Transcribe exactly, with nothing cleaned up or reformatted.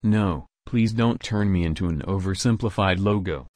No, please don't turn me into an oversimplified logo.